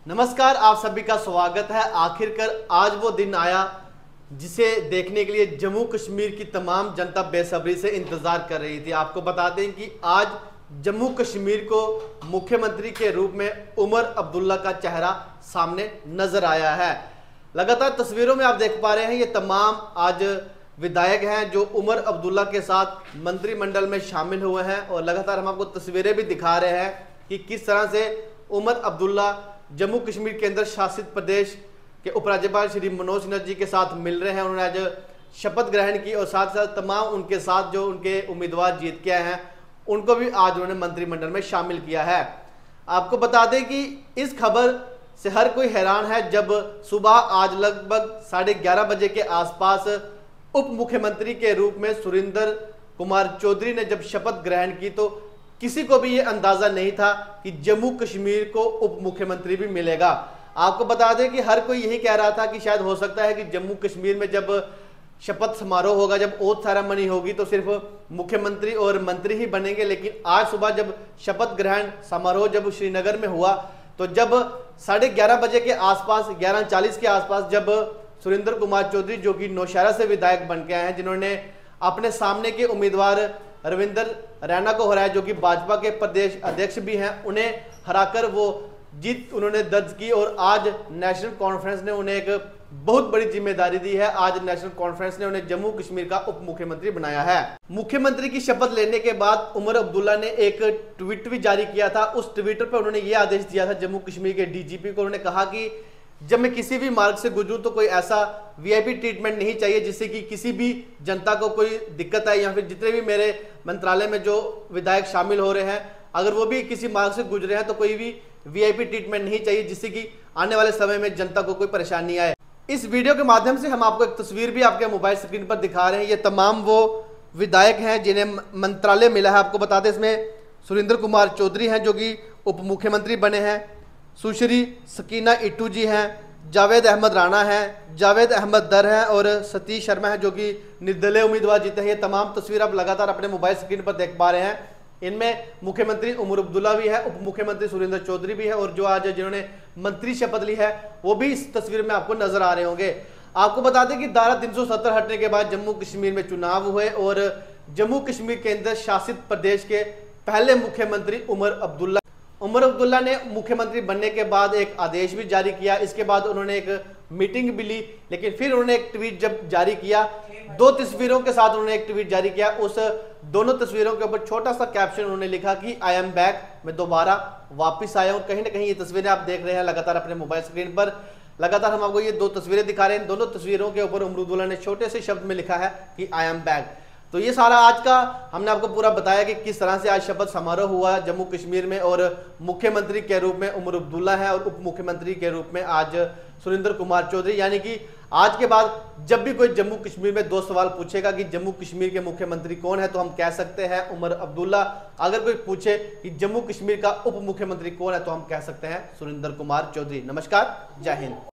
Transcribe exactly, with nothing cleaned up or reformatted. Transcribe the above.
नमस्कार, आप सभी का स्वागत है। आखिरकार आज वो दिन आया जिसे देखने के लिए जम्मू कश्मीर की तमाम जनता बेसब्री से इंतजार कर रही थी। आपको बता दें कि आज जम्मू कश्मीर को मुख्यमंत्री के रूप में उमर अब्दुल्ला का चेहरा सामने नजर आया है। लगातार तस्वीरों में आप देख पा रहे हैं ये तमाम आज विधायक हैं जो उमर अब्दुल्ला के साथ मंत्रिमंडल में शामिल हुए हैं और लगातार हम आपको तस्वीरें भी दिखा रहे हैं कि किस तरह से उमर अब्दुल्ला जम्मू कश्मीर केंद्र शासित प्रदेश के उपराज्यपाल श्री मनोज सिन्हा जी के साथ मिल रहे हैं। उन्होंने आज शपथ ग्रहण की और साथ साथ तमाम उनके साथ जो उनके उम्मीदवार जीत के आए हैं उनको भी आज उन्होंने मंत्रिमंडल में शामिल किया है। आपको बता दें कि इस खबर से हर कोई हैरान है जब सुबह आज लगभग साढ़े ग्यारह बजे के आसपास उप मुख्यमंत्री के रूप में सुरेंद्र कुमार चौधरी ने जब शपथ ग्रहण की तो किसी को भी ये अंदाजा नहीं था कि जम्मू कश्मीर को उप मुख्यमंत्री भी मिलेगा। आपको बता दें कि हर कोई यही कह रहा था कि शायद हो सकता है कि जम्मू कश्मीर में जब शपथ समारोह होगा, जब ओथ सेरेमनी होगी तो सिर्फ मुख्यमंत्री और मंत्री ही बनेंगे। लेकिन आज सुबह जब शपथ ग्रहण समारोह जब श्रीनगर में हुआ तो जब साढ़े ग्यारह बजे के आसपास ग्यारह चालीस के आसपास जब सुरेंद्र कुमार चौधरी जो कि नौशहरा से विधायक बन के आए हैं, जिन्होंने अपने सामने के उम्मीदवार रविंदर रैना को हराया जो कि भाजपा के प्रदेश अध्यक्ष भी हैं, उन्हें हराकर वो जीत उन्होंने दर्ज की और आज नेशनल कॉन्फ्रेंस ने उन्हें एक बहुत बड़ी जिम्मेदारी दी है। आज नेशनल कॉन्फ्रेंस ने उन्हें जम्मू कश्मीर का उप मुख्यमंत्री बनाया है। मुख्यमंत्री की शपथ लेने के बाद उमर अब्दुल्ला ने एक ट्वीट भी जारी किया था। उस ट्विटर पर उन्होंने ये आदेश दिया था जम्मू कश्मीर के डीजीपी को। उन्होंने कहा कि जब मैं किसी भी मार्ग से गुजरूं तो कोई ऐसा वीआईपी ट्रीटमेंट नहीं चाहिए जिससे कि किसी भी जनता को कोई दिक्कत आए, या फिर जितने भी मेरे मंत्रालय में जो विधायक शामिल हो रहे हैं अगर वो भी किसी मार्ग से गुजरे हैं तो कोई भी वीआईपी ट्रीटमेंट नहीं चाहिए जिससे कि आने वाले समय में जनता को कोई परेशानी आए। इस वीडियो के माध्यम से हम आपको एक तस्वीर भी आपके मोबाइल स्क्रीन पर दिखा रहे हैं। ये तमाम वो विधायक हैं जिन्हें मंत्रालय मिला है। आपको बता दें इसमें सुरेंद्र कुमार चौधरी हैं जो कि उप मुख्यमंत्री बने हैं, सुश्री सकीना इट्टू जी हैं, जावेद अहमद राणा हैं, जावेद अहमद दर हैं और सतीश शर्मा हैं जो कि निर्दलीय उम्मीदवार जीते हैं। ये तमाम तस्वीर आप लगातार अपने मोबाइल स्क्रीन पर देख पा रहे हैं। इनमें मुख्यमंत्री उमर अब्दुल्ला भी है, उप मुख्यमंत्री सुरेंद्र चौधरी भी है और जो आज जिन्होंने मंत्री शपथ ली है वो भी इस तस्वीर में आपको नजर आ रहे होंगे। आपको बता दें कि धारा तीन सौ सत्तर हटने के बाद जम्मू कश्मीर में चुनाव हुए और जम्मू कश्मीर केंद्र शासित प्रदेश के पहले मुख्यमंत्री उमर अब्दुल्ला उमर अब्दुल्ला ने मुख्यमंत्री बनने के बाद एक आदेश भी जारी किया। इसके बाद उन्होंने एक मीटिंग भी ली, लेकिन फिर उन्होंने एक ट्वीट जब जारी किया, दो तस्वीरों के साथ उन्होंने एक ट्वीट जारी किया। उस दोनों तस्वीरों के ऊपर छोटा सा कैप्शन उन्होंने लिखा कि आई एम बैक, मैं दोबारा वापस आया हूं। कहीं ना कहीं ये तस्वीरें आप देख रहे हैं लगातार अपने मोबाइल स्क्रीन पर। लगातार हम आपको ये दो तस्वीरें दिखा रहे हैं। दोनों तस्वीरों के ऊपर उमर अब्दुल्ला ने छोटे से शब्द में लिखा है कि आई एम बैक। तो ये सारा आज का हमने आपको पूरा बताया कि किस तरह से आज शपथ समारोह हुआ जम्मू कश्मीर में और मुख्यमंत्री के रूप में उमर अब्दुल्ला है और उप मुख्यमंत्री के रूप में आज सुरेंद्र कुमार चौधरी। यानी कि आज के बाद जब भी कोई जम्मू कश्मीर में दो सवाल पूछेगा कि जम्मू कश्मीर के मुख्यमंत्री कौन है तो हम कह सकते हैं उमर अब्दुल्ला। अगर कोई पूछे कि जम्मू कश्मीर का उप मुख्यमंत्री कौन है तो हम कह सकते हैं सुरेंद्र कुमार चौधरी। नमस्कार, जय हिंद।